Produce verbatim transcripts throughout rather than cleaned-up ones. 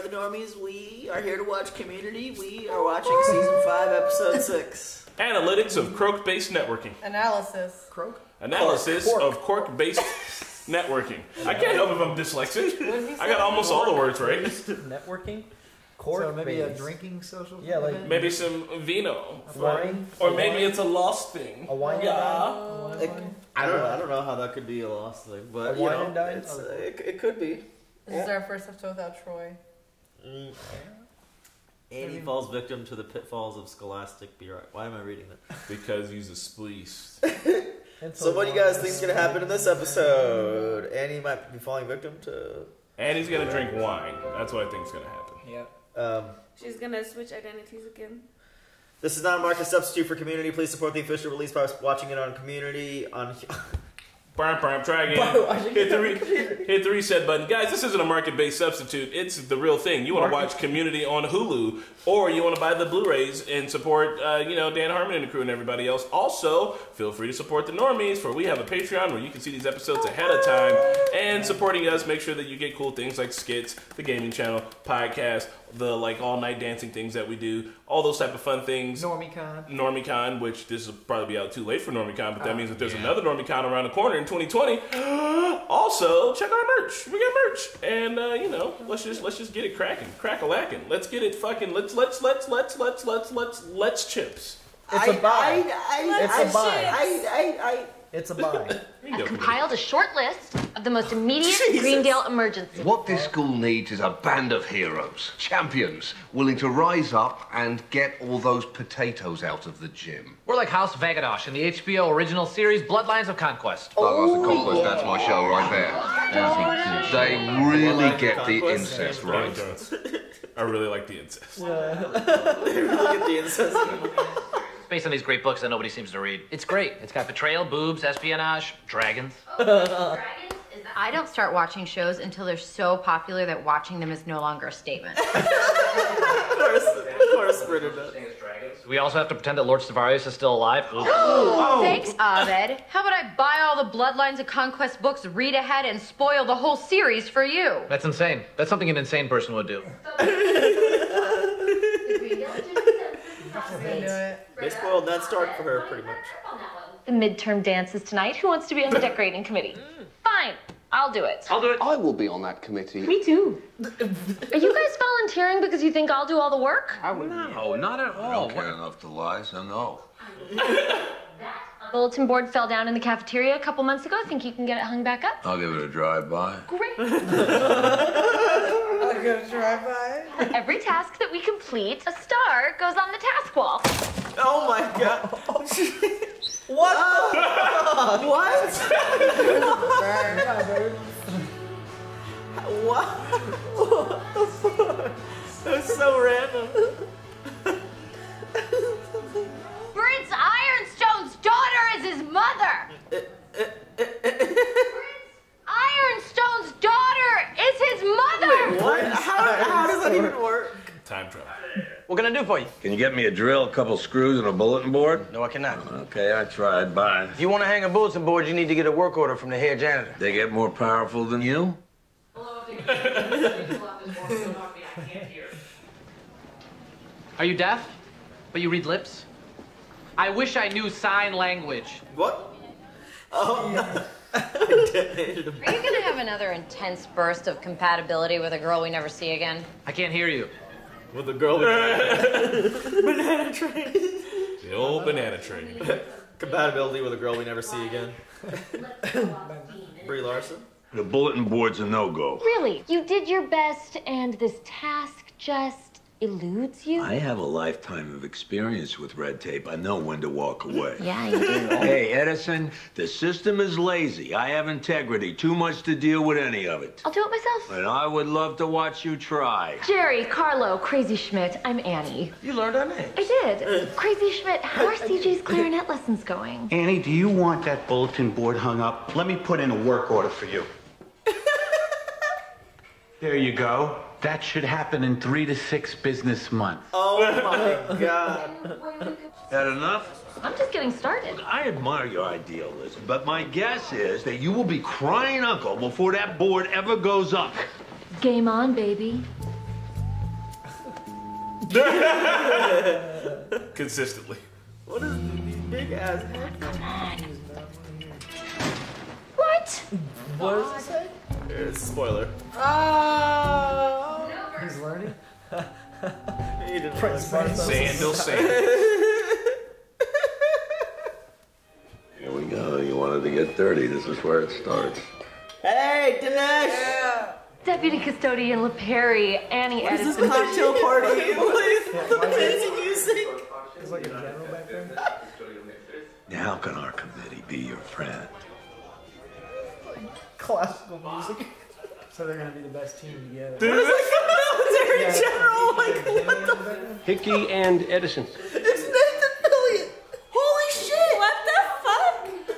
the Normies. We are here to watch Community. We are watching season five, episode six. Analytics of Cork-Based networking. Analysis. Croak? Analysis Cork. of Cork-Based networking. I can't help if I'm dyslexic. I got almost all the words right. Networking? Cork so maybe based. a drinking social? Yeah, like maybe some vino. wine, or a maybe wine. it's a lost thing. A wine yeah. and dine? It, I don't know. I don't know how that could be a lost thing, but A you wine know, and dine? it's, uh, it, it could be. This is our first episode without Troy. Mm. Annie falls victim to the pitfalls of scholastic bureaucracy. Why am I reading that? Because he's a spleece. So what do you guys think is going to happen in this episode? Annie might be falling victim to... And he's gonna drink wine. That's what I think is gonna happen. Yeah. Um, She's gonna switch identities again. this is not a market substitute for Community. Please support the official release by watching it on Community. On Bam, bam, try again. Hit the, re hit the reset button. Guys, this isn't a market-based substitute. It's the real thing. You want to watch Community on Hulu, or you want to buy the Blu-rays and support, uh, you know, Dan Harmon and the crew and everybody else. Also, feel free to support the Normies, for we have a Patreon where you can see these episodes ahead of time. And supporting us, make sure that you get cool things like skits, the gaming channel, podcast, the like all-night dancing things that we do, all those type of fun things. NormieCon. NormieCon, which this will probably be out too late for NormieCon, but that Oh, means that there's yeah. another NormieCon around the corner in twenty twenty. Also, check our merch. We got merch, and uh, you know, let's just let's just get it cracking, crack a lacking. Let's get it fucking. Let's let's let's let's let's let's let's let's chips. It's a buy. I, I, It's I, a buy. I, I, I, It's a buy. I've compiled a short list of the most immediate Jesus. Greendale emergencies. What this school needs is a band of heroes, champions, willing to rise up and get all those potatoes out of the gym. We're like House Vagadosh in the H B O original series Bloodlines of Conquest. Bloodlines of Conquest, that's my show right there. They really get the incest right. I really like the incest. they really get the incest. Based on these great books that nobody seems to read. It's great. It's got betrayal, boobs, espionage, dragons. I don't start watching shows until they're so popular that watching them is no longer a statement. Of course, of course, Britta does. We also have to pretend that Lord Stavarius is still alive. Thanks, Abed. How about I buy all the Bloodlines of Conquest books, read ahead, and spoil the whole series for you? That's insane. That's something an insane person would do. They spoiled that start for her, pretty much. The midterm dance is tonight. Who wants to be on the decorating committee? Fine, I'll do it. I'll do it. I will be on that committee. Me too. Are you guys volunteering because you think I'll do all the work? I would. No, not at I don't care enough to lie, so no. Bulletin board fell down in the cafeteria a couple months ago. Think you can get it hung back up? I'll give it a drive-by. Great. I'm gonna drive by. Every task that we complete, a star goes on the task wall. Oh my god. What? Uh, what? What? What the fuck? That was so random. Prince Ironstone's daughter is his mother. Prince Ironstone's daughter is his mother. Wait, what? How, how does that even work? Time travel. What can I do for you? Can you get me a drill, a couple screws, and a bulletin board? No, I cannot. Okay, I tried. Bye. If you want to hang a bulletin board, you need to get a work order from the head janitor. They get more powerful than you? Are you deaf? But you read lips? I wish I knew sign language. What? Oh. I detonated him. Are you gonna have another intense burst of compatibility with a girl we never see again? I can't hear you. With the girl with banana train. The old banana train. Compatibility with a girl we never see again. Brie Larson. The bulletin board's a no-go. Really? You did your best and this task just eludes you? I have a lifetime of experience with red tape. I know when to walk away. Yeah, you do. Hey, Edison, the system is lazy. I have integrity. Too much to deal with any of it. I'll do it myself. And I would love to watch you try. Jerry, Carlo, Crazy Schmidt, I'm Annie. You learned our names. I did. Crazy Schmidt, how are C J's clarinet lessons going? Annie, do you want that bulletin board hung up? Let me put in a work order for you. There you go. That should happen in three to six business months. Oh my god. Had enough? I'm just getting started. I admire your idealism, but my guess is that you will be crying uncle before that board ever goes up. Game on, baby. Consistently. What is these big ass headphones? What? What does it say? It's a spoiler. Oh. He's learning. He didn't Prince learn. Sandal sand. Here we go. You wanted to get dirty. This is where it starts. Hey, Dinesh! Yeah. Deputy Custodian LaPerry, Annie What is Edison. this cocktail party? What is the fancy music? There's like a general back there. Now, how can our committee be your friend? Classical music. So they're gonna be the best team together. What is like a military Yeah. general? Like, what the fuck? Hickey and Edison. It's Nathan Fillion! Holy shit! What the fuck?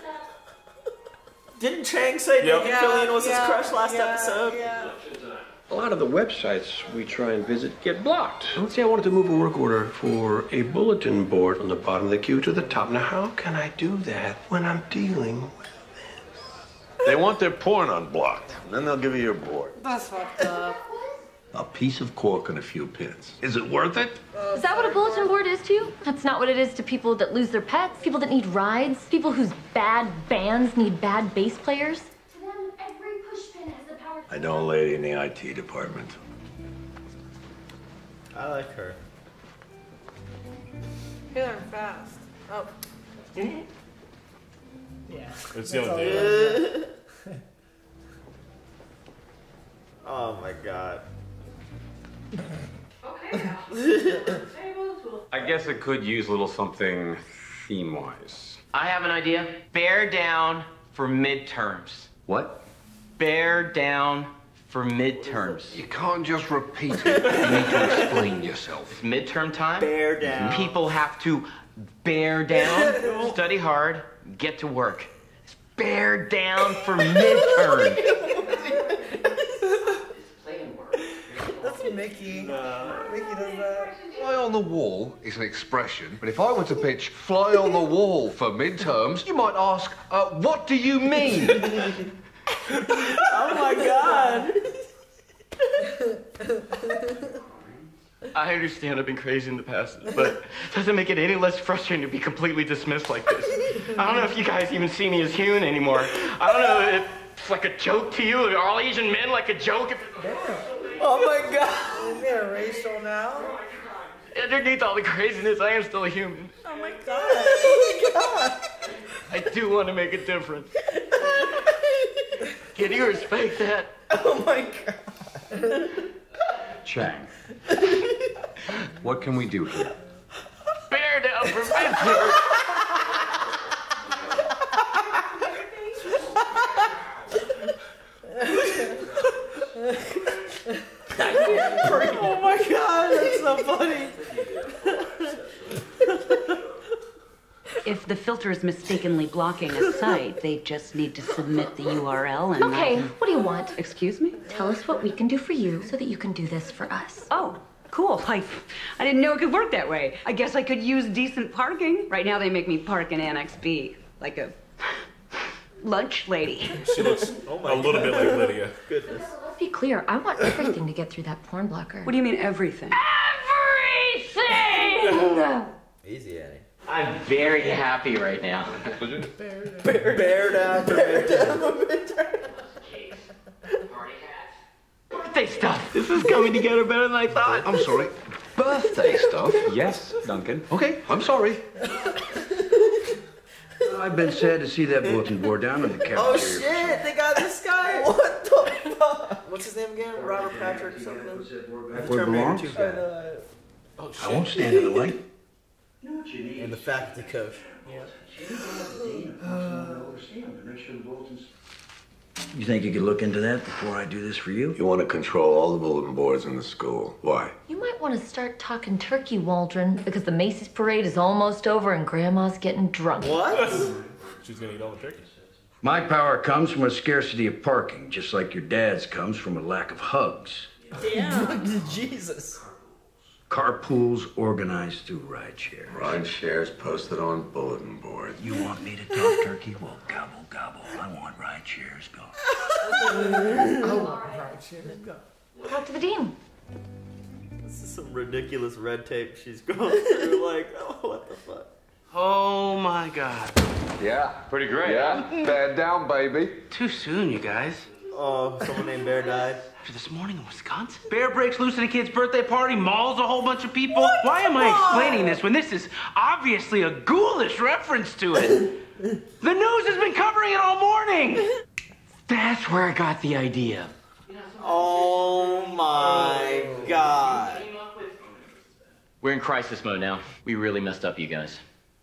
Didn't Chang say Yep. Nathan Fillion was yeah, his crush last yeah, episode? Yeah. A lot of the websites we try and visit get blocked. Let's say I wanted to move a work order for a bulletin board from the bottom of the queue to the top. Now, how can I do that when I'm dealing with this? They want their porn unblocked. Then they'll give you your board. That's fucked up. A piece of cork and a few pins. Is it worth it? Is that what a bulletin board is to you? That's not what it is to people that lose their pets, people that need rides, people whose bad bands need bad bass players. To them, every pushpin has the power. I know a lady in the I T department. I like her. You learn fast. Oh. Yeah. It's the only thing. Oh my god. I guess it could use a little something theme-wise. I have an idea. Bear down for midterms. What? Bear down for midterms. You can't just repeat it. You need to explain yourself. It's midterm time. Bear down. People have to bear down, study hard, get to work. It's bear down for midterm. That's Mickey. No. Mickey does that. Fly on the wall is an expression, but if I were to pitch fly on the wall for midterms, you might ask, uh, what do you mean? Oh my god. I understand I've been crazy in the past, but it doesn't make it any less frustrating to be completely dismissed like this. I don't know if you guys even see me as human anymore. I don't know if it's like a joke to you. Are all Asian men like a joke? Oh my god. Is it a racial now? Underneath all the craziness, I am still a human. Oh my god. Oh my god. I do want to make a difference. Can you respect that? Oh my god. Chang. What can we do here? Bear down for midterm. Oh my god, that's so funny. If the filter is mistakenly blocking a site, they just need to submit the U R L and... Okay, what do you want? Excuse me? Tell us what we can do for you so that you can do this for us. Oh, cool. I, I didn't know it could work that way. I guess I could use decent parking. Right now they make me park in Annex B, like a lunch lady. She looks Oh my a little god. bit like Lydia. Goodness. Let's be clear, I want everything to get through that porn blocker. What do you mean everything? Everything! Easy, Annie. I'm very happy right now. Bear, bear down, bear down. Birthday stuff. This is coming together better than I thought. I'm sorry. Birthday stuff? Yes, Duncan. Okay, I'm sorry. I've been sad to see that bulletin board down in the cafeteria. Oh shit, they got this guy. What the fuck? What's his name again? Robert Patrick something? Where it belongs? two guy. Oh, I won't stand in the light. And the faculty coach. You think you could look into that before I do this for you? You want to control all the bulletin boards in the school. Why? You might want to start talking turkey, Waldron, because the Macy's parade is almost over and Grandma's getting drunk. What? She's gonna eat all the turkeys. My power comes from a scarcity of parking, just like your dad's comes from a lack of hugs. Damn. Jesus. Carpools organized through rideshare. Ride shares posted on bulletin board. You want me to talk turkey? Well, gobble, gobble. I want rideshares go. I want right shit. Go. Talk to the dean. This is some ridiculous red tape she's going through. Like, oh, what the fuck? Oh my God. Yeah. Pretty great. Yeah. Bad down, baby. Too soon, you guys. Oh, someone named Bear died. After this morning in Wisconsin? Bear breaks loose at a kid's birthday party, mauls a whole bunch of people. What? Why am I explaining this when this is obviously a ghoulish reference to it? The news has been covering it all morning. That's where I got the idea. Oh my God. We're in crisis mode now. We really messed up, you guys.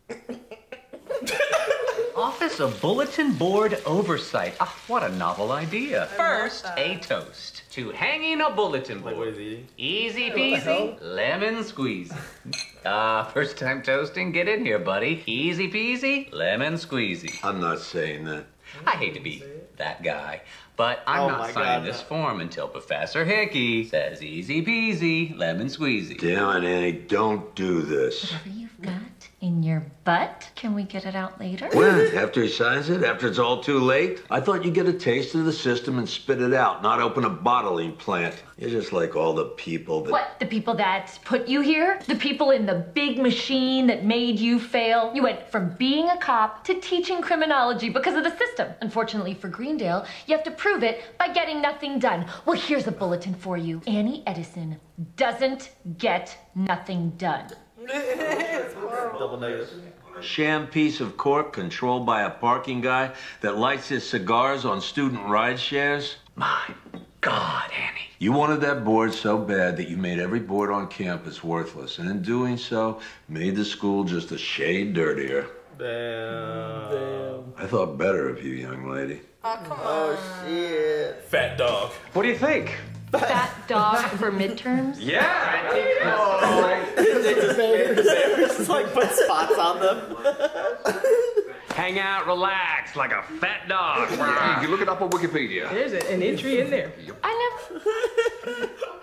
Office of Bulletin Board Oversight. Ah, what a novel idea. First, a toast to hanging a bulletin board. Like what he's eating? Easy peasy, lemon squeezy. Ah, first time toasting? Get in here, buddy. Easy peasy, lemon squeezy. I'm not saying that. I hate to be that guy, but I'm Oh not my signing God, this no. form until Professor Hickey says easy peasy, lemon squeezy. Damn it, Annie, don't do this. Whatever you've got in your butt, can we get it out later? When? After he signs it? After it's all too late? I thought you'd get a taste of the system and spit it out, not open a bottling plant. You're just like all the people that... What, the people that put you here? The people in the big machine that made you fail? You went from being a cop to teaching criminology because of the system. Unfortunately for Greendale, you have to prove it by getting nothing done. Well, here's a bulletin for you. Annie Edison doesn't get nothing done. Double negative. A sham piece of cork controlled by a parking guy that lights his cigars on student ride shares? My God, Annie. You wanted that board so bad that you made every board on campus worthless, and in doing so, made the school just a shade dirtier. Damn. Damn. I thought better of you, young lady. Oh, come on. Oh, shit. Fat dog. What do you think? Fat dog for midterms? Yeah! They just, they just like put spots on them. Hang out, relax, like a fat dog. You can look it up on Wikipedia. There's a, an entry in there. I never...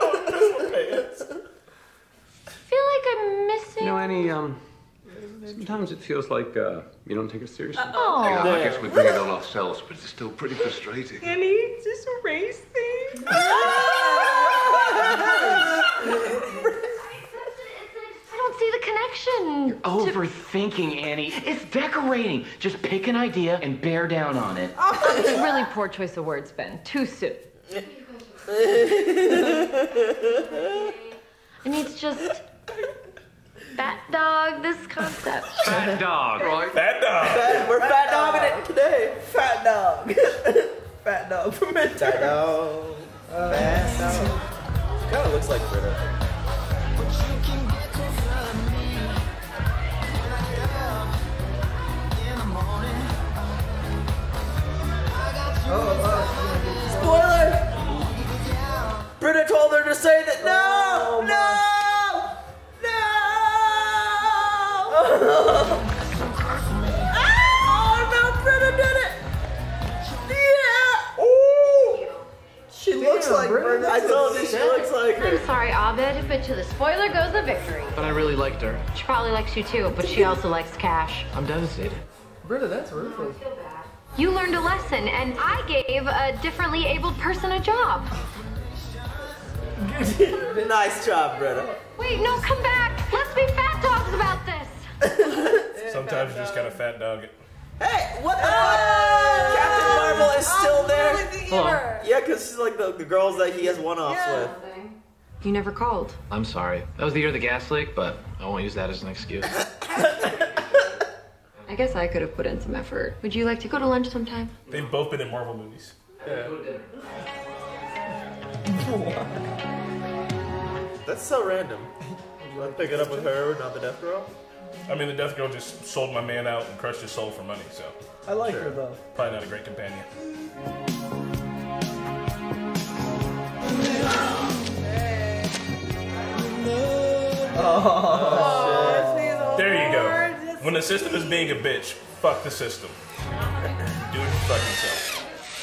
feel like I'm missing... You know, Annie, um, sometimes it feels like uh, you don't take it seriously. Oh. Yeah, I guess we bring it on ourselves, but it's still pretty frustrating. Annie, is this a race thing? I don't see the connection. You're overthinking, Annie. It's decorating. Just pick an idea and bear down on it. Really poor choice of words, Ben. Too soon. And it's just... Fat dog, this concept. Fat dog. Right? Fat dog. Fat, we're fat dogging it today. Fat dog. Fat dog for midterm. Fat dog. Fat dog. Kind of looks like Britta. Spoiler! Britta told her to say that. No! No! No! Oh no, Britta did it! Yeah! Ooh! She looks like Britta. I told you she looks like her. I'm sorry, Abed, but to the spoiler goes the victory. But I really liked her. She probably likes you too, but she also likes cash. I'm devastated. Britta, that's ruthless. You learned a lesson, and I gave a differently abled person a job. Nice job, Britta. Wait, no, come back. Let's be fat dogs about this. Sometimes you just gotta fat dog it. Hey, what the fuck? Captain Marvel is still there. Hello. Yeah, because she's like the, the girls that he has one-offs with. You never called. I'm sorry. That was the year of the gas leak, but I won't use that as an excuse. I guess I could have put in some effort. Would you like to go to lunch sometime? They've both been in Marvel movies. Yeah. That's so random. I'll pick it up with her, not the deaf girl. I mean, the deaf girl just sold my man out and crushed his soul for money, so. I like Sure. her though. Probably not a great companion. Oh, There you go. When the system is being a bitch, fuck the system. Do it fuck himself.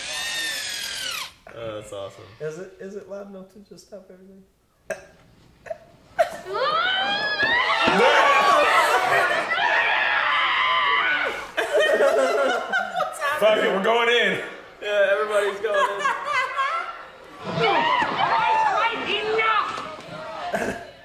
Oh, that's awesome. Is it is it loud enough to just stop everything? Fuck it, we're going in. Yeah, everybody's going in. Alright, enough!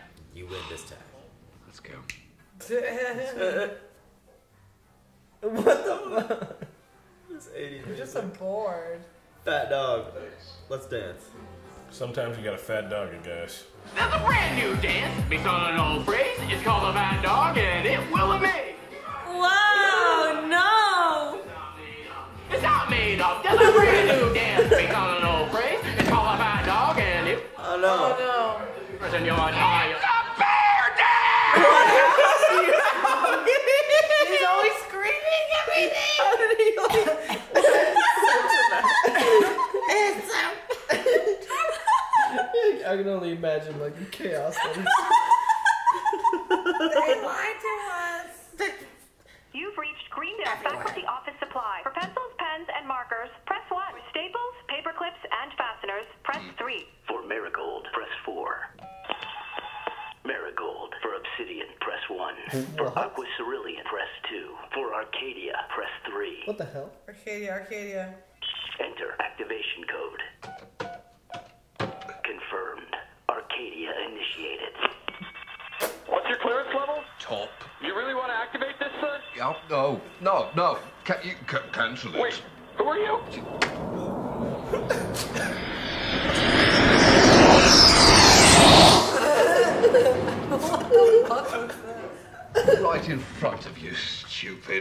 Sometimes you got a fat dog, I guess. There's a brand new dance based on an old phrase. It's called a bad dog, and it will amaze. Whoa, no! It's not made up. There's a brand new dance based on an old phrase. It's called a bad dog, and it. Oh no! Oh no! Person you're on, it's a bear dance. He's always screaming everything. How did he like? It's a. I can only imagine like the chaos that is. They lied to us. You've reached Greendale Faculty Office Supply. For pencils, pens, and markers, press one. For staples, paper clips, and fasteners, press three. For Marigold, press four. Marigold. For Obsidian, press one. For Aqua Cerulean, press two. For Arcadia, press three. What the hell? Arcadia, Arcadia. Enter activation code. Confirmed. Arcadia initiated. What's your clearance level? Top. You really want to activate this, son? Oh, no, no, no. Can you ca- cancel it? Wait, who are you? Right in front of you, stupid.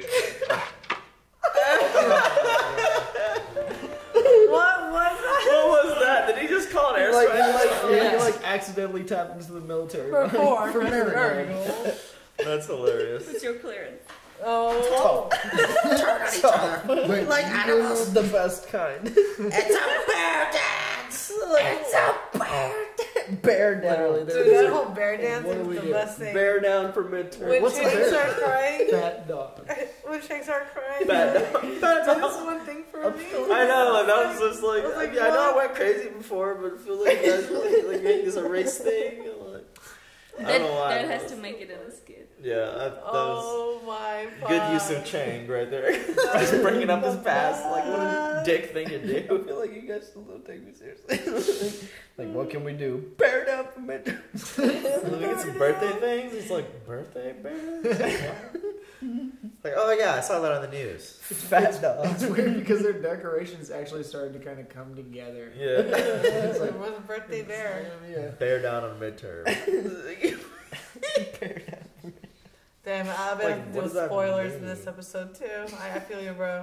What was that? What was that? Did he just call an air Like, strike? he, like, yeah, he like accidentally tapped into the military. For four. For For Marigold. That's hilarious. What's your clearance? Oh. Turn on each other. Wait, Like animals. The best kind. It's a bear dance. Like, it's a bear dance. Bear down. Dude, that whole bear dance What do is we the do? best thing. Bear down for midterm. When What's the chicks bear? start crying. Fat dog. When chicks are crying. Bad dog. Bad That's dog. one thing for me. I know, and I was just like, I was like, I, mean, I know I what? went crazy before, but I feel like you guys really like make this a race thing. I'm like, I That, don't know why. that has to make it in a skit. Yeah, I, that was Oh my god. good use of Chang right there. Just bringing up his past, like what a dick thing to do. I feel like you guys still don't take me seriously. Like, what can we do? Bear down for midterm. Let me get some birthday things. It's like, birthday bears? Like, oh yeah, I saw that on the news. It's fat dog. It's weird because their decorations actually started to kind of come together. Yeah. It's like, what's a birthday bear? Yeah. Bear down on midterm. Bear down. Damn, I bet Like, I'm what doing does that spoilers mean? in this episode too. I, I feel you, bro.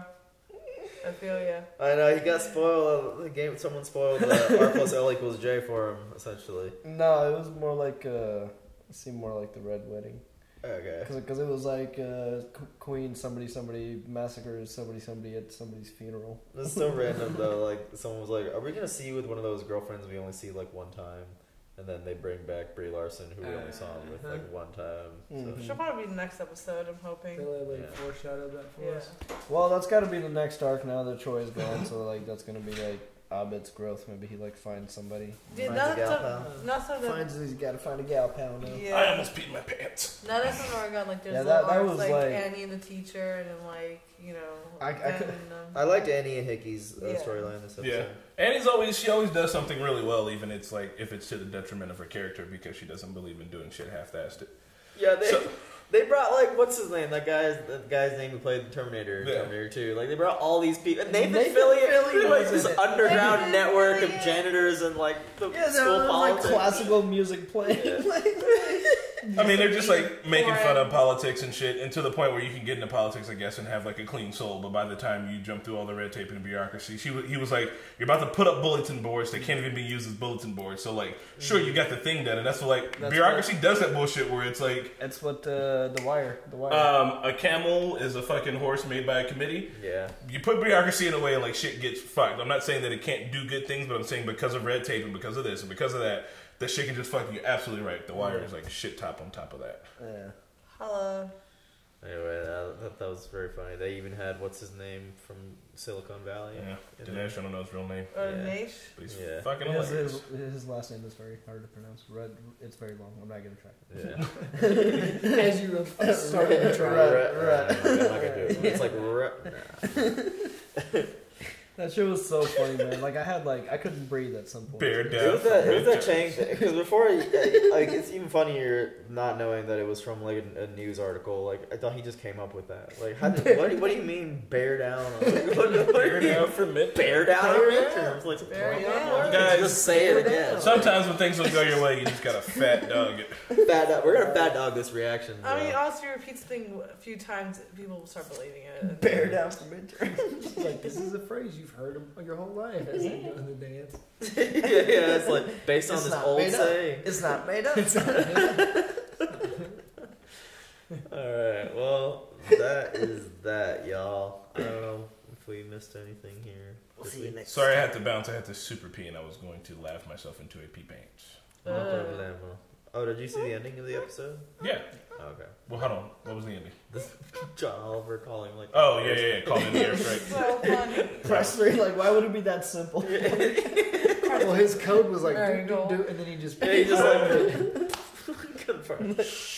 I feel you. I know, he got spoiled. The game, someone spoiled uh, R plus L equals J for him, essentially. No, it was more like, uh, it seemed more like the Red Wedding. Okay. Because it was like uh, Queen, somebody, somebody massacres somebody, somebody at somebody's funeral. It's so random though. Like someone was like, "Are we gonna see you with one of those girlfriends we only see like one time?" And then they bring back Brie Larson, who we only saw with like one time. So. Mm-hmm. She'll probably be the next episode. I'm hoping. They like Yeah. foreshadowed that for Yeah. us. Well, that's got to be the next arc now that Troy's gone. So like that's gonna be like Abed's growth. Maybe he like finds somebody. Dude, Finds a not gal so, pal. not so that. Finds he's got to find a gal pal now. Yeah. I almost peed my pants. Now that's in Oregon. Like there's Yeah, little that- that arcs, was like, like- Annie and the teacher, and then like you know. I- I Ben could- and, um, I liked Annie and Hickey's uh, Yeah. storyline this episode. Yeah, Annie's always she always does something really well, even it's like if it's to the detriment of her character because she doesn't believe in doing shit half-assed. It. Yeah, they So- they brought like what's his name? That guy's that guy's name who played the Terminator, in Yeah. Terminator two. Like they brought all these people. And Nathan, Nathan Fillion, Fillion like was this in it. underground Nathan network of Fillion. janitors and like the Yeah, there school was like politics. classical music playing. I mean, they're just like making Or- fun of politics and shit, and to the point where you can get into politics, I guess, and have like a clean soul. But by the time you jump through all the red tape and bureaucracy, she was, he was like, "You're about to put up bulletin boards. They can't even be used as bulletin boards." So like, sure, you got the thing done, and that's what like That's bureaucracy does that bullshit where it's like, That's what uh, the wire. The wire. um, a camel is a fucking horse made by a committee. Yeah. You put bureaucracy in a way and like shit gets fucked. I'm not saying that it can't do good things, but I'm saying because of red tape and because of this and because of that, that shit can just fuck you absolutely right. The wire is like shit top on top of that. yeah. Hello. Anyway, that, that, that was very funny. They even had what's his name from Silicon Valley. Yeah, in Dinesh, there. I don't know his real name, Or Yeah. Naish. but he's Yeah. fucking His, hilarious. his, his last name is very hard to pronounce. Red. It's very long. I'm not gonna try. Yeah. As you were starting to try. Right, right. right. I'm not gonna do it. It's like right. That shit was so funny, man. Like I had like I couldn't breathe at some point. Bear It down. was that, it was that Chang thing. Because before, I, I, like, it's even funnier not knowing that it was from like a, a news article. Like I thought he just came up with that. Like, how did, what, do, what do you mean bear down? Like, what, what Bear down for midterm. Bear down for midterms. Like, Bear what? down. Guys, just say it again. Sometimes when things don't go your way, you just gotta fat dog it. Fat dog. We're gonna fat dog this reaction. I mean, bro. honestly, repeats the thing a few times, people will start believing it. Bear down for midterms. Like, this is a phrase you've heard your whole life as they're doing the dance. yeah, yeah, it's like based on It's this not old made up. saying. It's not made up. It's not made up. Alright, well, that is that, y'all. I don't know if we missed anything here. We'll see you next Sorry, I had to bounce. I had to super pee, and I was going to laugh myself into a pee paint. No problemo. Oh, did you see the ending of the episode? Yeah. Oh, okay. Well, hold on. What was the ending? This John Oliver calling like. Oh yeah, yeah, yeah. Calling the airstrike. So funny. Press three, like why would it be that simple? Well, his code was like, There do, you do, go. do, and then he just. Yeah, he just like confirmed.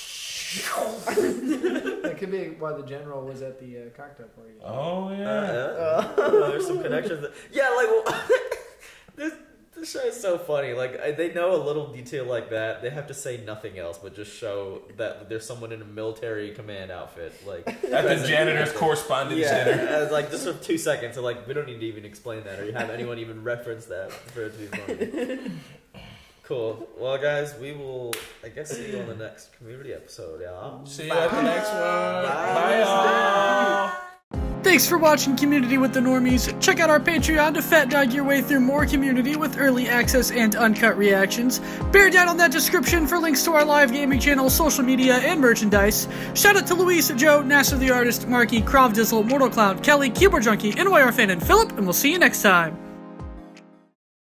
That could be why the general was at the uh, cocktail party. Oh yeah. Uh, uh, there's some connections. That, yeah, like well, this this show is so funny. Like I, they know a little detail like that. They have to say nothing else, but just show that there's someone in a military command outfit, like At the janitor's correspondence yeah, dinner. as, like just for two seconds. So like we don't need to even explain that, or you have anyone even reference that for it to be funny. Cool. Well, guys, we will, I guess, see you on the next community episode, y'all. See you at the next one. Bye. Bye, y'all. Thanks for watching Community with the Normies. Check out our Patreon to fat dog your way through more community with early access and uncut reactions. Bear down on that description for links to our live gaming channel, social media, and merchandise. Shout out to Luis, Joe, Nasser the Artist, Marky, Krav Dizzle, Mortal Cloud, Kelly, Keyboard Junkie, N Y R Fan, and Philip, and we'll see you next time.